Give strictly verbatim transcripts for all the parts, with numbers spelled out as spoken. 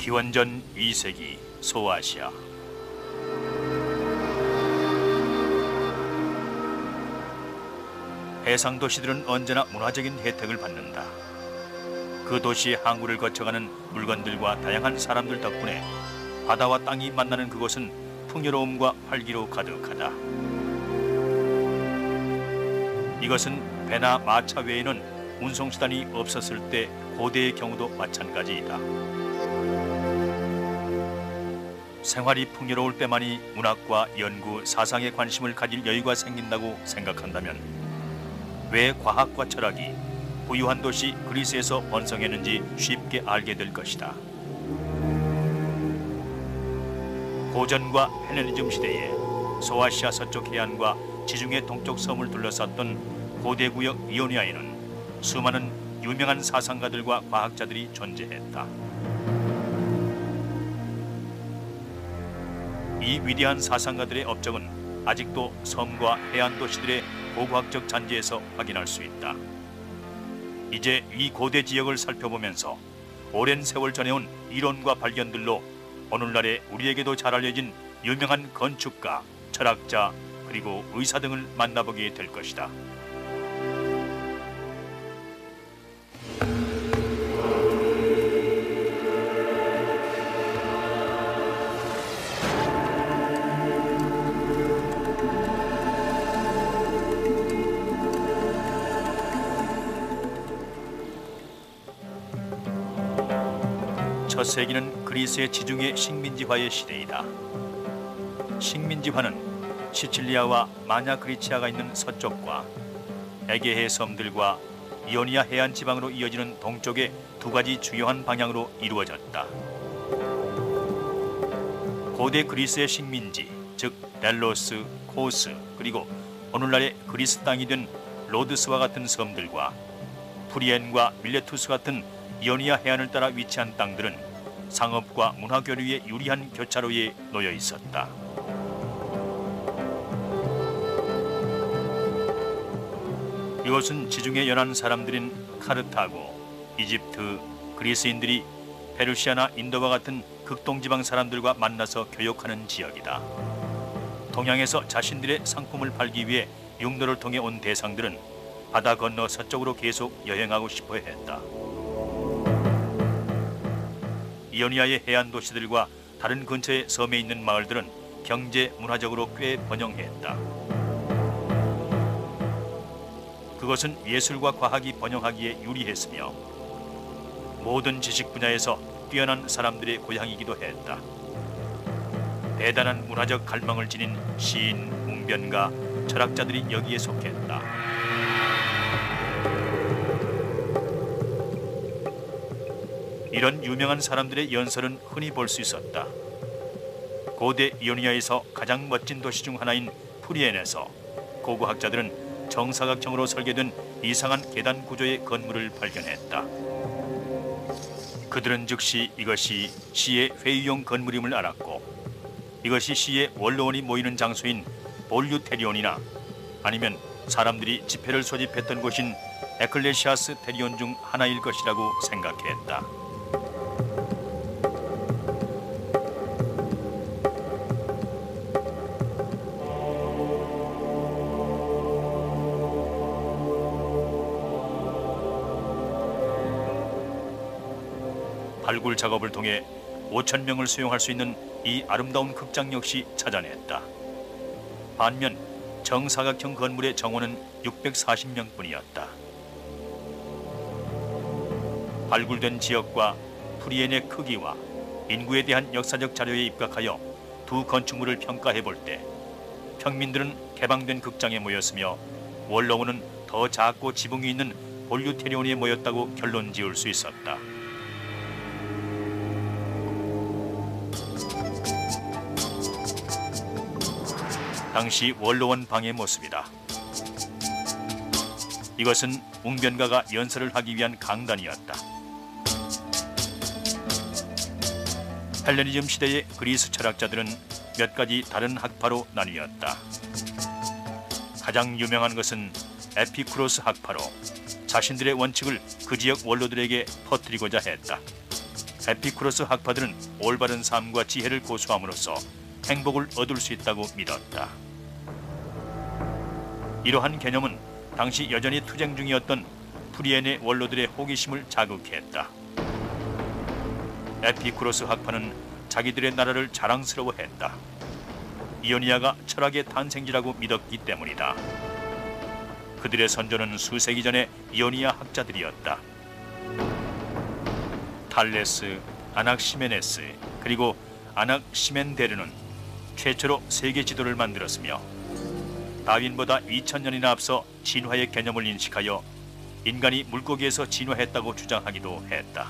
기원전 이 세기 소아시아. 해상 도시들은 언제나 문화적인 혜택을 받는다. 그 도시의 항구를 거쳐가는 물건들과 다양한 사람들 덕분에 바다와 땅이 만나는 그곳은 풍요로움과 활기로 가득하다. 이것은 배나 마차 외에는 운송수단이 없었을 때 고대의 경우도 마찬가지이다. 생활이 풍요로울 때만이 문학과 연구, 사상에 관심을 가질 여유가 생긴다고 생각한다면 왜 과학과 철학이 부유한 도시 그리스에서 번성했는지 쉽게 알게 될 것이다. 고전과 헬레니즘 시대에 소아시아 서쪽 해안과 지중해 동쪽 섬을 둘러쌌던 고대 구역 이오니아에는 수많은 유명한 사상가들과 과학자들이 존재했다. 이 위대한 사상가들의 업적은 아직도 섬과 해안 도시들의 고고학적 잔재에서 확인할 수 있다. 이제 이 고대 지역을 살펴보면서 오랜 세월 전해온 이론과 발견들로 오늘날의 우리에게도 잘 알려진 유명한 건축가, 철학자, 그리고 의사 등을 만나보게 될 것이다. 첫 세기는 그리스의 지중해 식민지화의 시대이다. 식민지화는 시칠리아와 마냐 그리치아가 있는 서쪽과 에게해 섬들과 이오니아 해안 지방으로 이어지는 동쪽의 두 가지 주요한 방향으로 이루어졌다. 고대 그리스의 식민지, 즉 델로스, 코스, 그리고 오늘날의 그리스 땅이 된 로드스와 같은 섬들과 프리엔과 밀레투스 같은 이오니아 해안을 따라 위치한 땅들은 상업과 문화 교류에 유리한 교차로에 놓여 있었다. 이곳은 지중해 연안 사람들인 카르타고, 이집트, 그리스인들이 페르시아나 인도와 같은 극동지방 사람들과 만나서 교역하는 지역이다. 동양에서 자신들의 상품을 팔기 위해 육로를 통해 온 대상들은 바다 건너 서쪽으로 계속 여행하고 싶어 했다. 이오니아의 해안 도시들과 다른 근처의 섬에 있는 마을들은 경제, 문화적으로 꽤 번영했다. 그것은 예술과 과학이 번영하기에 유리했으며 모든 지식 분야에서 뛰어난 사람들의 고향이기도 했다. 대단한 문화적 갈망을 지닌 시인, 웅변가, 철학자들이 여기에 속했다. 이런 유명한 사람들의 연설은 흔히 볼 수 있었다. 고대 이오니아에서 가장 멋진 도시 중 하나인 프리엔에서 고고학자들은 정사각형으로 설계된 이상한 계단 구조의 건물을 발견했다. 그들은 즉시 이것이 시의 회의용 건물임을 알았고 이것이 시의 원로원이 모이는 장소인 볼류테리온이나 아니면 사람들이 집회를 소집했던 곳인 에클레시아스 테리온 중 하나일 것이라고 생각했다. 발굴 작업을 통해 오천 명을 수용할 수 있는 이 아름다운 극장 역시 찾아냈다. 반면 정사각형 건물의 정원은 육백사십 명뿐이었다. 발굴된 지역과 프리엔의 크기와 인구에 대한 역사적 자료에 입각하여 두 건축물을 평가해 볼 때 평민들은 개방된 극장에 모였으며 원로원은 더 작고 지붕이 있는 볼류테리온에 모였다고 결론 지을 수 있었다. 당시 원로원 방의 모습이다. 이것은 웅변가가 연설을 하기 위한 강단이었다. 헬레니즘 시대의 그리스 철학자들은 몇 가지 다른 학파로 나뉘었다. 가장 유명한 것은 에피쿠로스 학파로 자신들의 원칙을 그 지역 원로들에게 퍼뜨리고자 했다. 에피쿠로스 학파들은 올바른 삶과 지혜를 고수함으로써 행복을 얻을 수 있다고 믿었다. 이러한 개념은 당시 여전히 투쟁 중이었던 프리엔의 원로들의 호기심을 자극했다. 에피쿠로스 학파는 자기들의 나라를 자랑스러워했다. 이오니아가 철학의 탄생지라고 믿었기 때문이다. 그들의 선조는 수세기 전의 이오니아 학자들이었다. 탈레스, 아낙시메네스, 그리고 아낙시멘데르는 최초로 세계 지도를 만들었으며 다윈보다 이천 년이나 앞서 진화의 개념을 인식하여 인간이 물고기에서 진화했다고 주장하기도 했다.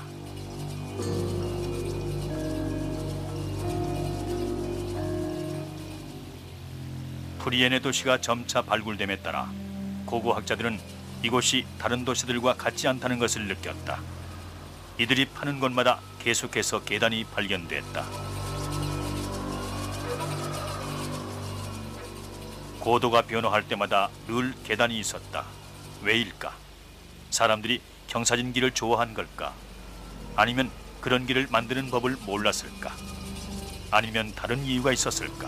프리엔의 도시가 점차 발굴됨에 따라 고고학자들은 이곳이 다른 도시들과 같지 않다는 것을 느꼈다. 이들이 파는 곳마다 계속해서 계단이 발견됐다. 고도가 변화할 때마다 늘 계단이 있었다. 왜일까? 사람들이 경사진 길을 좋아한 걸까? 아니면 그런 길을 만드는 법을 몰랐을까? 아니면 다른 이유가 있었을까?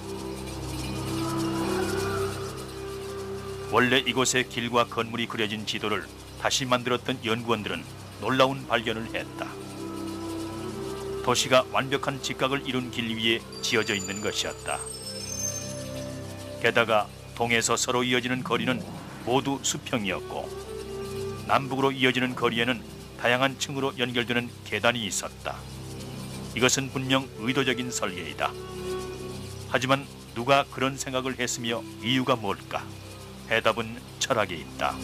원래 이곳에 길과 건물이 그려진 지도를 다시 만들었던 연구원들은 놀라운 발견을 했다. 도시가 완벽한 직각을 이룬 길 위에 지어져 있는 것이었다. 게다가 동에서 서로 이어지는 거리는 모두 수평이었고 남북으로 이어지는 거리에는 다양한 층으로 연결되는 계단이 있었다. 이것은 분명 의도적인 설계이다. 하지만 누가 그런 생각을 했으며 이유가 뭘까? 해답은 철학에 있다.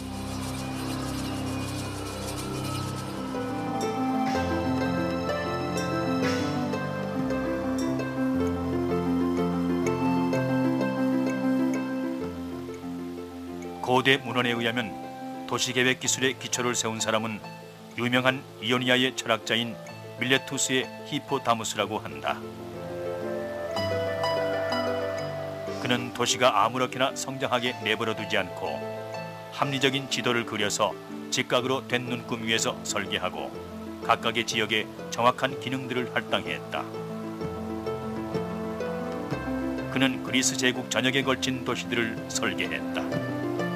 고대 문헌에 의하면 도시계획 기술의 기초를 세운 사람은 유명한 이오니아의 철학자인 밀레투스의 히포다무스라고 한다. 그는 도시가 아무렇게나 성장하게 내버려 두지 않고 합리적인 지도를 그려서 직각으로 된 눈금 위에서 설계하고 각각의 지역에 정확한 기능들을 할당했다. 그는 그리스 제국 전역에 걸친 도시들을 설계했다.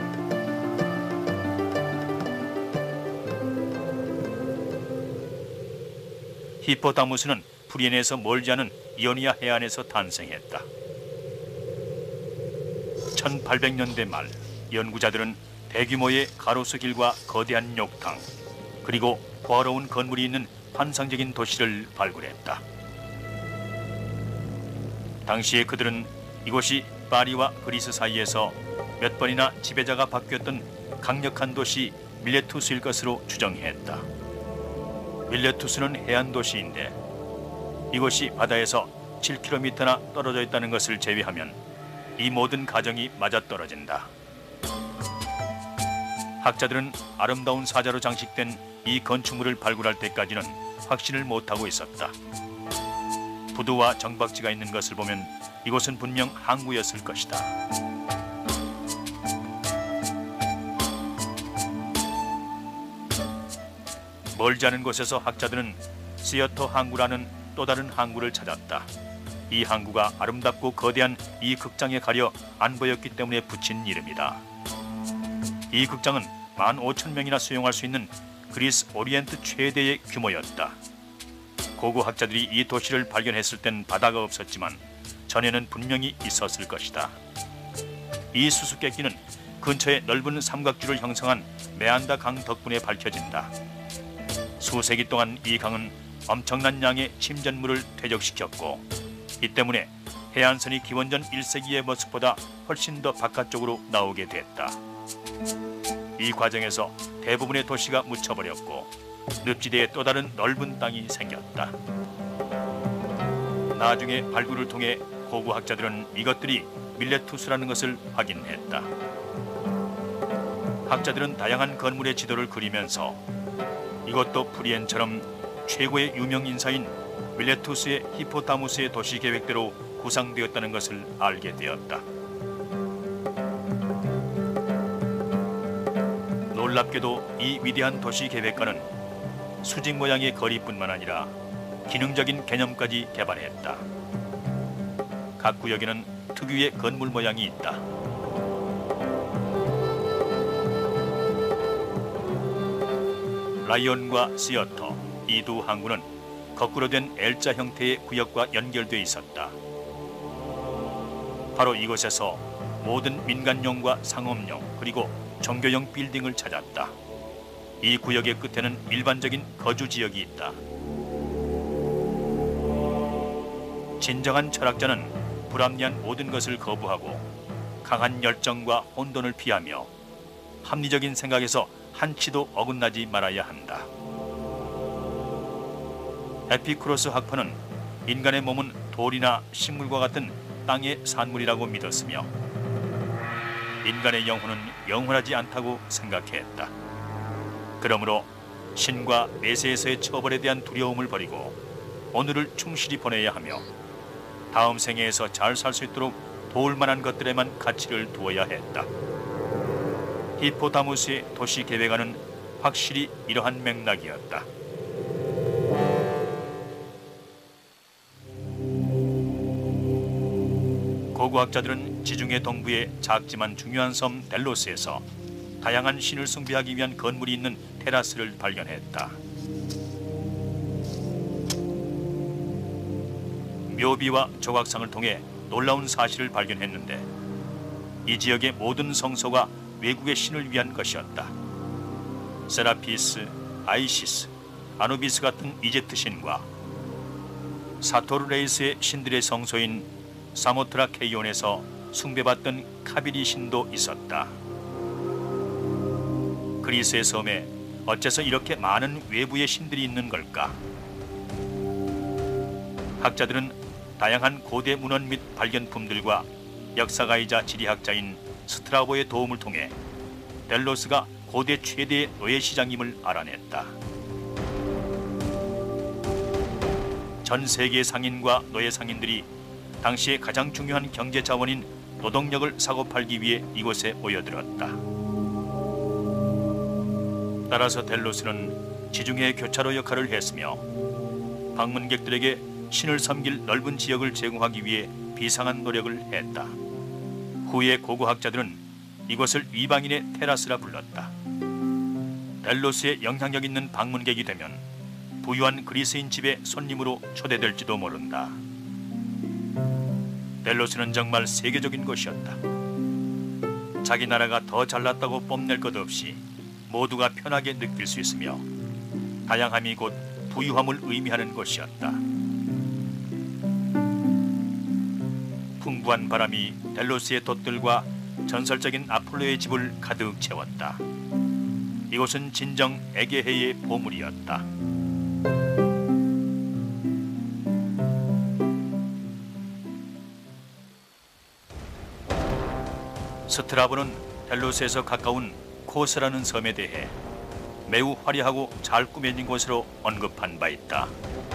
히포다무스는 프리엔에서 멀지 않은 이오니아 해안에서 탄생했다. 천팔백 년대 말 연구자들은 대규모의 가로수 길과 거대한 욕탕 그리고 호화로운 건물이 있는 환상적인 도시를 발굴했다. 당시에 그들은 이곳이 파리와 그리스 사이에서 몇 번이나 지배자가 바뀌었던 강력한 도시 밀레투스일 것으로 추정했다. 밀레투스는 해안 도시인데 이곳이 바다에서 칠 킬로미터나 떨어져 있다는 것을 제외하면 이 모든 가정이 맞아떨어진다. 학자들은 아름다운 사자로 장식된 이 건축물을 발굴할 때까지는 확신을 못하고 있었다. 부두와 정박지가 있는 것을 보면 이곳은 분명 항구였을 것이다. 멀지 않은 곳에서 학자들은 시어터 항구라는 또 다른 항구를 찾았다. 이 항구가 아름답고 거대한 이 극장에 가려 안 보였기 때문에 붙인 이름이다. 이 극장은 만 오천 명이나 수용할 수 있는 그리스 오리엔트 최대의 규모였다. 고고 학자들이 이 도시를 발견했을 땐 바다가 없었지만 전에는 분명히 있었을 것이다. 이 수수께끼는 근처에 넓은 삼각주를 형성한 메안다 강 덕분에 밝혀진다. 수세기 동안 이 강은 엄청난 양의 침전물을 퇴적시켰고 이 때문에 해안선이 기원전 일 세기의 모습보다 훨씬 더 바깥쪽으로 나오게 됐다. 이 과정에서 대부분의 도시가 묻혀버렸고 늪지대에 또 다른 넓은 땅이 생겼다. 나중에 발굴을 통해 고고학자들은 이것들이 밀레투스라는 것을 확인했다. 학자들은 다양한 건물의 지도를 그리면서 이것도 프리엔처럼 최고의 유명 인사인 밀레투스의 히포다무스의 도시 계획대로 구상되었다는 것을 알게 되었다. 놀랍게도 이 위대한 도시 계획가는 수직 모양의 거리뿐만 아니라 기능적인 개념까지 개발했다. 각 구역에는 특유의 건물 모양이 있다. 라이온과 시어터, 이 두 항구는 거꾸로 된 L자 형태의 구역과 연결돼 있었다. 바로 이곳에서 모든 민간용과 상업용 그리고 종교용 빌딩을 찾았다. 이 구역의 끝에는 일반적인 거주 지역이 있다. 진정한 철학자는 불합리한 모든 것을 거부하고 강한 열정과 혼돈을 피하며 합리적인 생각에서 한치도 어긋나지 말아야 한다. 에피쿠로스 학파는 인간의 몸은 돌이나 식물과 같은 땅의 산물이라고 믿었으며 인간의 영혼은 영원하지 않다고 생각했다. 그러므로 신과 내세에서의 처벌에 대한 두려움을 버리고 오늘을 충실히 보내야 하며 다음 생애에서 잘 살 수 있도록 도울 만한 것들에만 가치를 두어야 했다. 히포다무스의 도시 계획안은 확실히 이러한 맥락이었다. 고고학자들은 지중해 동부의 작지만 중요한 섬 델로스에서 다양한 신을 숭배하기 위한 건물이 있는 테라스를 발견했다. 묘비와 조각상을 통해 놀라운 사실을 발견했는데 이 지역의 모든 성소가 외국의 신을 위한 것이었다. 세라피스, 아이시스, 아누비스 같은 이집트 신과 사토르레이스의 신들의 성소인 사모트라 케이온에서 숭배받던 카비리 신도 있었다. 그리스의 섬에 어째서 이렇게 많은 외부의 신들이 있는 걸까? 학자들은 다양한 고대 문헌 및 발견품들과 역사가이자 지리학자인 스트라보의 도움을 통해 델로스가 고대 최대의 노예시장임을 알아냈다. 전 세계 상인과 노예 상인들이 당시의 가장 중요한 경제 자원인 노동력을 사고 팔기 위해 이곳에 모여들었다. 따라서 델로스는 지중해 교차로 역할을 했으며 방문객들에게 신을 섬길 넓은 지역을 제공하기 위해 비상한 노력을 했다. 후에 고고학자들은 이곳을 이방인의 테라스라 불렀다. 델로스의 영향력 있는 방문객이 되면 부유한 그리스인 집의 손님으로 초대될지도 모른다. 델로스는 정말 세계적인 곳이었다. 자기 나라가 더 잘났다고 뽐낼 것 없이 모두가 편하게 느낄 수 있으며 다양함이 곧 부유함을 의미하는 곳이었다. 풍부한 바람이 델로스의 돛들과 전설적인 아폴로의 집을 가득 채웠다. 이곳은 진정 에게해의 보물이었다. 스트라보는 델로스에서 가까운 코스라는 섬에 대해 매우 화려하고 잘 꾸며진 곳으로 언급한 바 있다.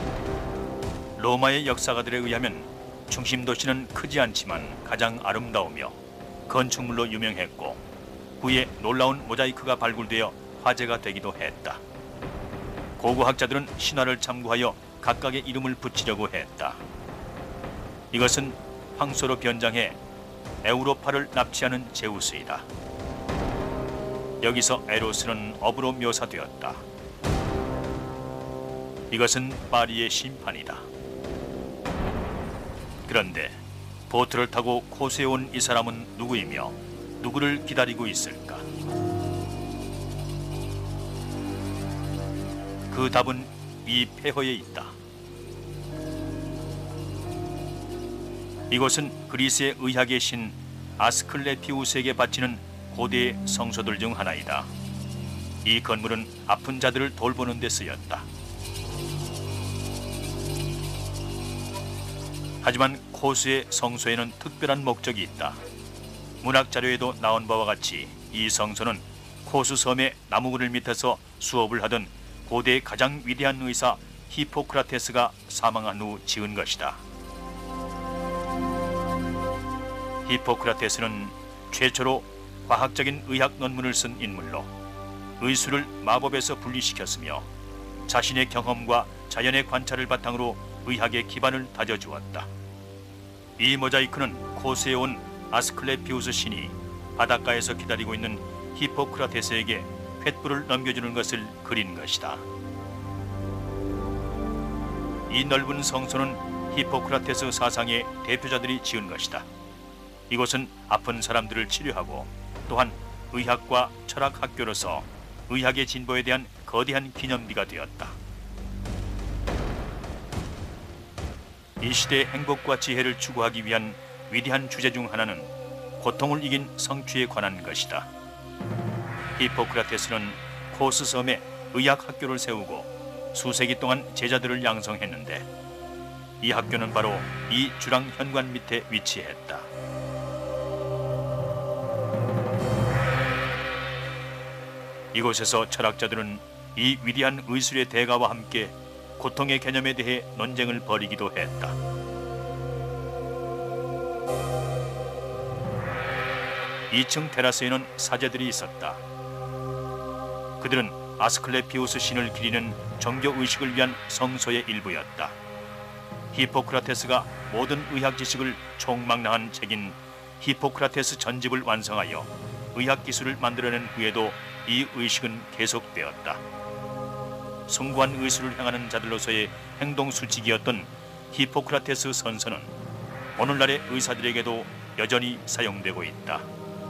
로마의 역사가들에 의하면 중심 도시는 크지 않지만 가장 아름다우며 건축물로 유명했고 후에 놀라운 모자이크가 발굴되어 화제가 되기도 했다. 고고학자들은 신화를 참고하여 각각의 이름을 붙이려고 했다. 이것은 황소로 변장해 에우로파를 납치하는 제우스이다. 여기서 에로스는 업으로 묘사되었다. 이것은 파리의 심판이다. 그런데 보트를 타고 코스에 온 이 사람은 누구이며 누구를 기다리고 있을까? 그 답은 이 폐허에 있다. 이곳은 그리스의 의학의 신 아스클레피우스에게 바치는 고대의 성소들 중 하나이다. 이 건물은 아픈 자들을 돌보는 데 쓰였다. 하지만 코스의 성소에는 특별한 목적이 있다. 문학 자료에도 나온 바와 같이 이 성소는 코스 섬의 나무그늘 밑에서 수업을 하던 고대의 가장 위대한 의사 히포크라테스가 사망한 후 지은 것이다. 히포크라테스는 최초로 과학적인 의학 논문을 쓴 인물로 의술을 마법에서 분리시켰으며 자신의 경험과 자연의 관찰을 바탕으로 의학의 기반을 다져주었다. 이 모자이크는 코스에 온 아스클레피우스 신이 바닷가에서 기다리고 있는 히포크라테스에게 횃불을 넘겨주는 것을 그린 것이다. 이 넓은 성소는 히포크라테스 사상의 대표자들이 지은 것이다. 이곳은 아픈 사람들을 치료하고 또한 의학과 철학 학교로서 의학의 진보에 대한 거대한 기념비가 되었다. 이 시대의 행복과 지혜를 추구하기 위한 위대한 주제 중 하나는 고통을 이긴 성취에 관한 것이다. 히포크라테스는 코스 섬에 의학 학교를 세우고 수세기 동안 제자들을 양성했는데 이 학교는 바로 이 주랑 현관 밑에 위치했다. 이곳에서 철학자들은 이 위대한 의술의 대가와 함께 고통의 개념에 대해 논쟁을 벌이기도 했다. 이 층 테라스에는 사제들이 있었다. 그들은 아스클레피우스 신을 기리는 정교 의식을 위한 성소의 일부였다. 히포크라테스가 모든 의학 지식을 총망라한 책인 히포크라테스 전집을 완성하여 의학 기술을 만들어낸 후에도 이 의식은 계속되었다. 숭고한 의술을 향하는 자들로서의 행동 수칙이었던 히포크라테스 선서는 오늘날의 의사들에게도 여전히 사용되고 있다.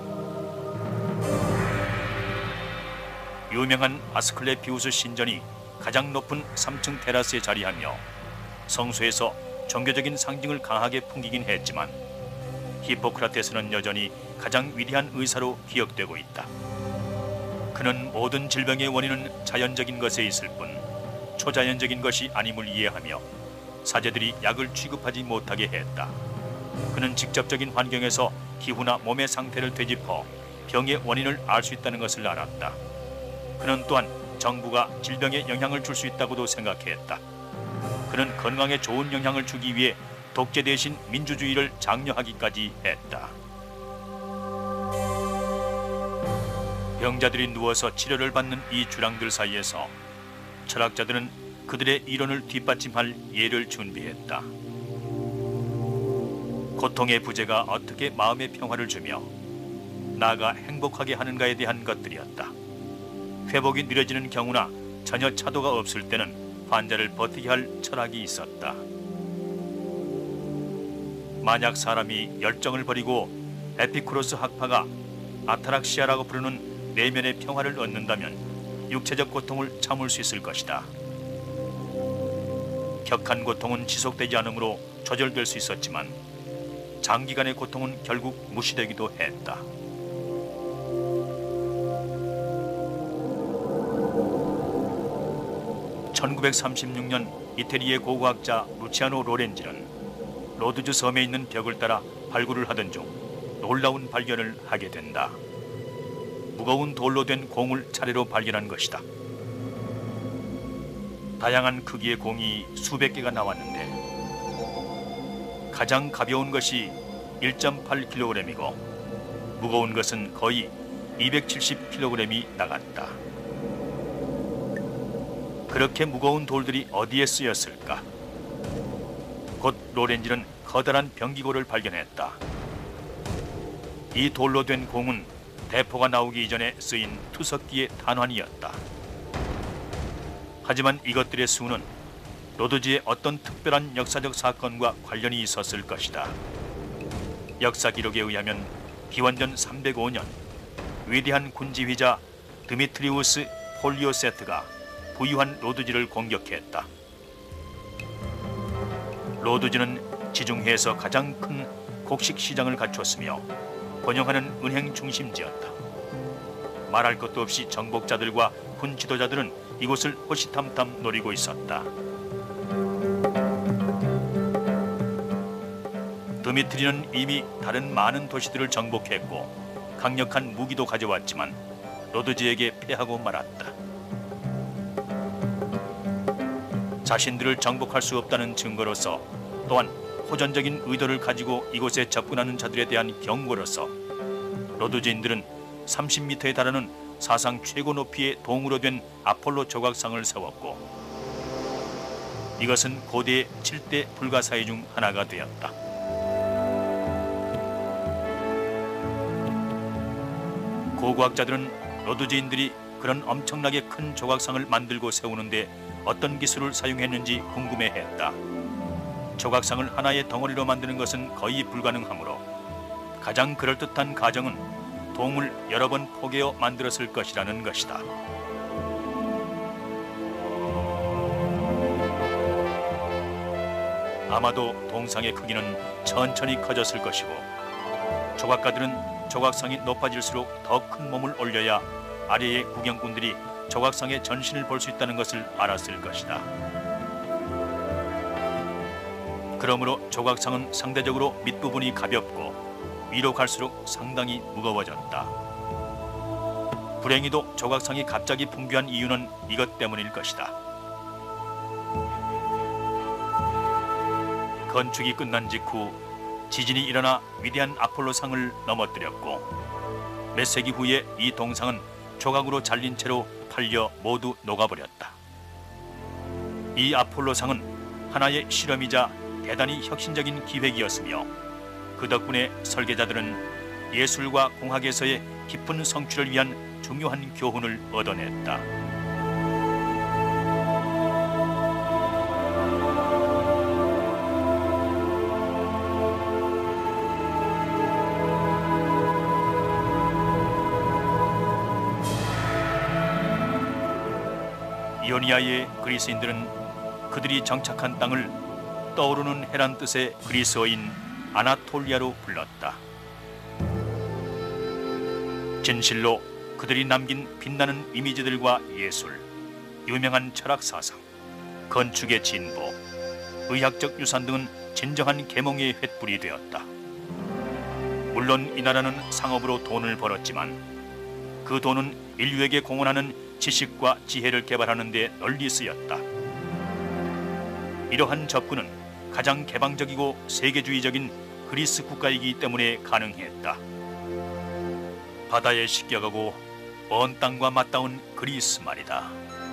유명한 아스클레피우스 신전이 가장 높은 삼 층 테라스에 자리하며 성소에서 종교적인 상징을 강하게 풍기긴 했지만 히포크라테스는 여전히 가장 위대한 의사로 기억되고 있다. 그는 모든 질병의 원인은 자연적인 것에 있을 뿐 초자연적인 것이 아님을 이해하며 사제들이 약을 취급하지 못하게 했다. 그는 직접적인 환경에서 기후나 몸의 상태를 되짚어 병의 원인을 알 수 있다는 것을 알았다. 그는 또한 정부가 질병에 영향을 줄 수 있다고도 생각했다. 그는 건강에 좋은 영향을 주기 위해 독재 대신 민주주의를 장려하기까지 했다. 병자들이 누워서 치료를 받는 이 주랑들 사이에서 철학자들은 그들의 이론을 뒷받침할 예를 준비했다. 고통의 부재가 어떻게 마음의 평화를 주며 나아가 행복하게 하는가에 대한 것들이었다. 회복이 느려지는 경우나 전혀 차도가 없을 때는 환자를 버티게 할 철학이 있었다. 만약 사람이 열정을 버리고 에피쿠로스 학파가 아타락시아라고 부르는 내면의 평화를 얻는다면 육체적 고통을 참을 수 있을 것이다. 격한 고통은 지속되지 않으므로 조절될 수 있었지만 장기간의 고통은 결국 무시되기도 했다. 천구백삼십육 년 이태리의 고고학자 루치아노 로렌지는 로드즈 섬에 있는 벽을 따라 발굴을 하던 중 놀라운 발견을 하게 된다. 무거운 돌로 된 공을 차례로 발견한 것이다. 다양한 크기의 공이 수백 개가 나왔는데 가장 가벼운 것이 일 점 팔 킬로그램이고 무거운 것은 거의 이백칠십 킬로그램이 나갔다. 그렇게 무거운 돌들이 어디에 쓰였을까? 곧 로렌지는 커다란 병기고를 발견했다. 이 돌로 된 공은 대포가 나오기 이전에 쓰인 투석기의 단환이었다. 하지만 이것들의 수는 로드지의 어떤 특별한 역사적 사건과 관련이 있었을 것이다. 역사 기록에 의하면 기원전 삼백오 년 위대한 군지휘자 드미트리우스 폴리오세트가 부유한 로드지를 공격했다. 로드지는 지중해에서 가장 큰 곡식 시장을 갖췄으며 번영하는 은행 중심지였다. 말할 것도 없이 정복자들과 군 지도자들은 이곳을 호시탐탐 노리고 있었다. 드미트리는 이미 다른 많은 도시들을 정복했고 강력한 무기도 가져왔지만 로드지에게 패하고 말았다. 자신들을 정복할 수 없다는 증거로서 또한 호전적인 의도를 가지고 이곳에 접근하는 자들에 대한 경고로서 로드지인들은 삼십 미터에 달하는 사상 최고 높이의 동으로 된 아폴로 조각상을 세웠고 이것은 고대의 칠 대 불가사의 중 하나가 되었다. 고고학자들은 로드주인들이 그런 엄청나게 큰 조각상을 만들고 세우는데 어떤 기술을 사용했는지 궁금해했다. 조각상을 하나의 덩어리로 만드는 것은 거의 불가능하므로 가장 그럴듯한 가정은 동을 여러 번 포개어 만들었을 것이라는 것이다. 아마도 동상의 크기는 천천히 커졌을 것이고 조각가들은 조각상이 높아질수록 더 큰 몸을 올려야 아래의 구경꾼들이 조각상의 전신을 볼 수 있다는 것을 알았을 것이다. 그러므로 조각상은 상대적으로 밑부분이 가볍고 위로 갈수록 상당히 무거워졌다. 불행히도 조각상이 갑자기 붕괴한 이유는 이것 때문일 것이다. 건축이 끝난 직후 지진이 일어나 위대한 아폴로상을 넘어뜨렸고 몇 세기 후에 이 동상은 조각으로 잘린 채로 팔려 모두 녹아버렸다. 이 아폴로상은 하나의 실험이자 대단히 혁신적인 기획이었으며 그 덕분에 설계자들은 예술과 공학에서의 깊은 성취를 위한 중요한 교훈을 얻어냈다. 이오니아의 그리스인들은 그들이 정착한 땅을 떠오르는 해란 뜻의 그리스어인 아나톨리아로 불렀다. 진실로 그들이 남긴 빛나는 이미지들과 예술, 유명한 철학 사상, 건축의 진보, 의학적 유산 등은 진정한 계몽의 횃불이 되었다. 물론 이 나라는 상업으로 돈을 벌었지만 그 돈은 인류에게 공헌하는 지식과 지혜를 개발하는 데 널리 쓰였다. 이러한 접근은 가장 개방적이고 세계주의적인 그리스 국가이기 때문에 가능했다. 바다에 씻겨가고 먼 땅과 맞닿은 그리스 말이다.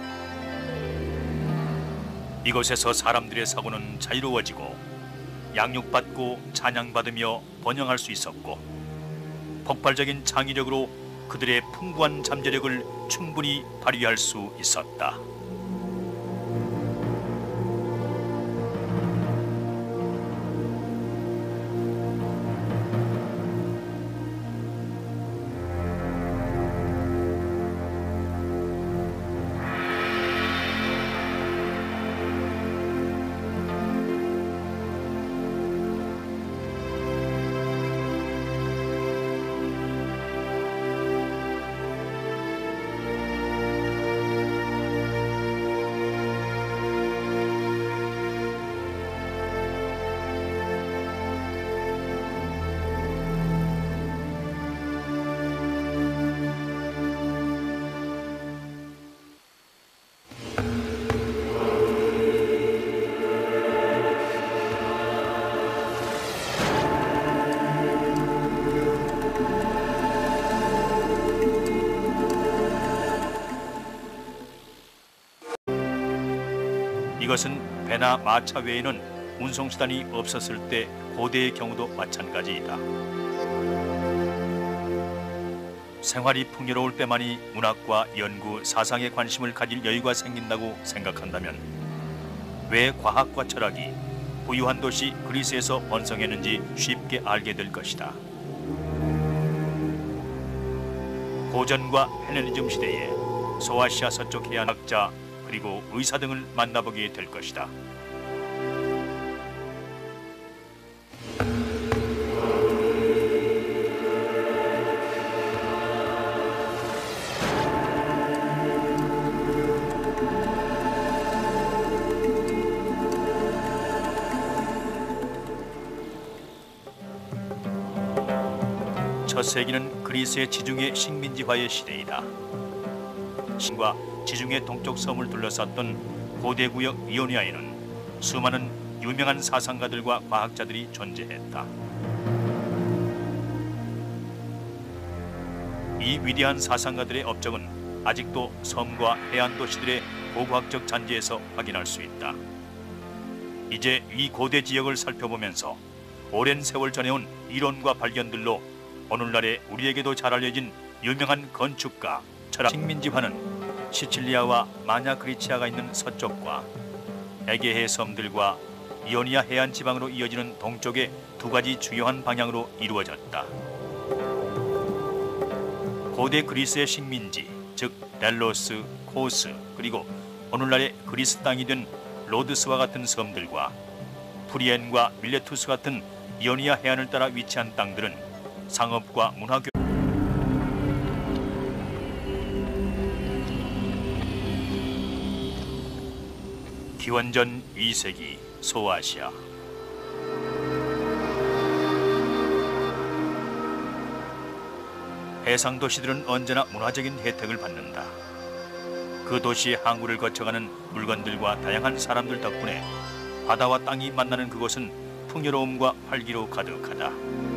이곳에서 사람들의 사고는 자유로워지고 양육받고 찬양받으며 번영할 수 있었고 폭발적인 창의력으로 그들의 풍부한 잠재력을 충분히 발휘할 수 있었다. 이것은 배나 마차 외에는 운송수단이 없었을 때 고대의 경우도 마찬가지이다. 생활이 풍요로울 때만이 문학과 연구, 사상에 관심을 가질 여유가 생긴다고 생각한다면 왜 과학과 철학이 부유한 도시 그리스에서 번성했는지 쉽게 알게 될 것이다. 고전과 헬레니즘 시대에 소아시아 서쪽 해안학자 그리고 의사 등을 만나보게 될 것이다. 첫 세기는 그리스의 지중해 식민지화의 시대이다. 신과 지중해 동쪽 섬을 둘러쌌던 고대 구역 이오니아에는 수많은 유명한 사상가들과 과학자들이 존재했다. 이 위대한 사상가들의 업적은 아직도 섬과 해안 도시들의 고고학적 잔재에서 확인할 수 있다. 이제 이 고대 지역을 살펴보면서 오랜 세월 전해온 이론과 발견들로 오늘날의 우리에게도 잘 알려진 유명한 건축가, 철학, 식민지화는 시칠리아와 마냐 그리치아가 있는 서쪽과 에게해 섬들과 이오니아 해안 지방으로 이어지는 동쪽의 두 가지 주요한 방향으로 이루어졌다. 고대 그리스의 식민지, 즉 델로스, 코스, 그리고 오늘날의 그리스 땅이 된 로드스와 같은 섬들과 프리엔과 밀레투스 같은 이오니아 해안을 따라 위치한 땅들은 상업과 문화교 기원전 이 세기 소아시아. 해상 도시들은 언제나 문화적인 혜택을 받는다. 그 도시의 항구를 거쳐가는 물건들과 다양한 사람들 덕분에 바다와 땅이 만나는 그곳은 풍요로움과 활기로 가득하다.